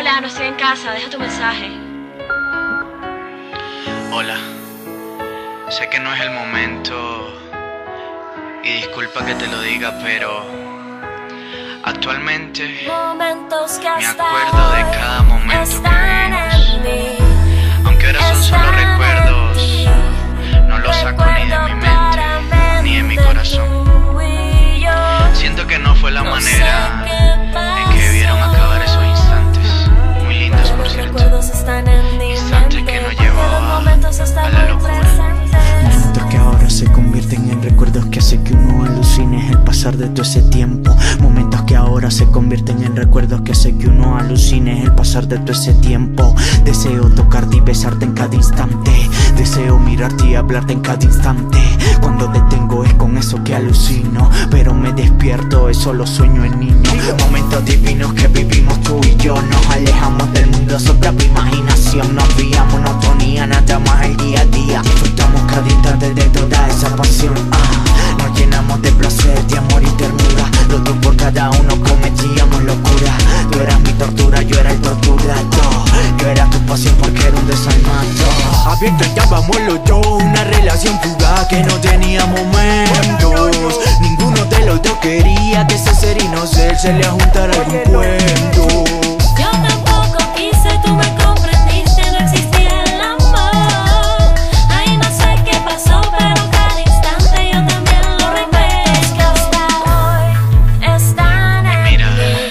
Hola, no estoy en casa, deja tu mensaje. Hola, sé que no es el momento y disculpa que te lo diga, pero actualmente me acuerdo de cada momento que vivimos. Aunque ahora son solo recuerdos, no los saco ni de mi mente, ni de mi corazón. Siento que no fue la manera en que debieron acabar esos instantes, muy lindos por cierto, instantes que nos llevaban a la locura. Momentos que ahora se convierten en recuerdos que hace que uno alucine el pasar de todo ese tiempo. Momentos que ahora se convierten en recuerdos que hace que uno alucine el pasar de todo ese tiempo. Deseo tocarte y besarte en cada instante, deseo mirarte y hablarte en cada instante. Cuando detengo es con eso que alucino, pero me despierto, es solo sueño en niño. Momentos divinos que vivimos tú y yo, nos alejamos del mundo, sopla tu imaginación. No había monotonía, nada más el día a día. Disfrutamos cada instante de toda esa pasión. Nos llenamos de placer, de amor y ternura. Los dos por cada uno cometíamos locura. Tú eras mi tortura, yo era el torturado. Yo era tu pasión porque era un desalmado. Abierto estábamos los dos, una relación fugaz que no tenía momentos. Ninguno de los dos quería que ese ser y no ser se le juntara algún cuento. Yo tampoco quise, tú me comprendiste, no existía el amor. Ay, no sé qué pasó, pero cada instante yo también lo recuerdo. Que hasta hoy están en Mira,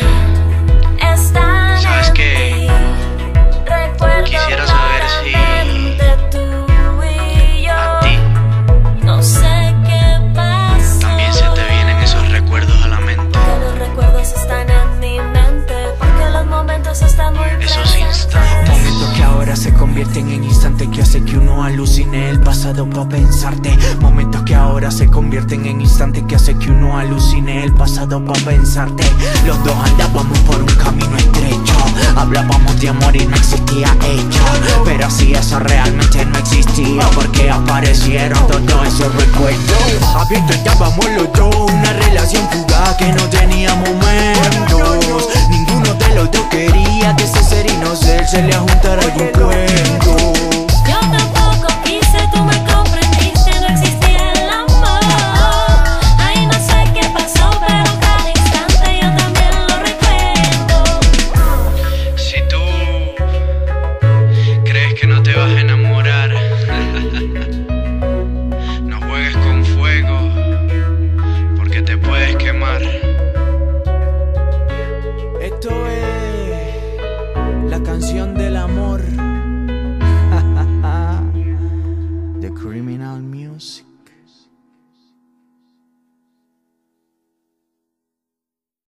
mí, están ¿sabes en qué? mí. Recuerdo Quisiera saber si claramente tú y yo. a ti No sé qué pasó, también se te vienen esos recuerdos a la mente, que los recuerdos están en mi mente, porque los momentos están muy esos presentes. instantes. Momentos que ahora se convierten en instantes que hace que uno alucine el pasado para pensarte. Momentos que ahora se convierten en instantes que hace que uno alucine el pasado para pensarte. Los dos andábamos por un camino estrecho, hablábamos de amor y no existía hecho, pero si eso realmente no existía, porque aparecieron todos esos recuerdos. Abierto estábamos los dos, una relación fugaz que no tenía momentos. Ninguno de los dos quería que ese ser y no ser se le juntara algún cuento. Yo tampoco quise, tú me comprendiste, no existía el amor. Ay, no sé qué pasó, pero cada instante yo también lo recuerdo. Si tú crees que no te vas a enamorar, no juegues con fuego, porque te puedes quemar. Esto es la canción del amor.